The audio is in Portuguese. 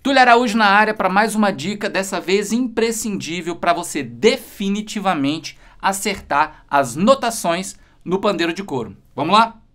Tulio Araujo na área para mais uma dica, dessa vez imprescindível para você definitivamente acertar as notações no pandeiro de couro. Vamos lá?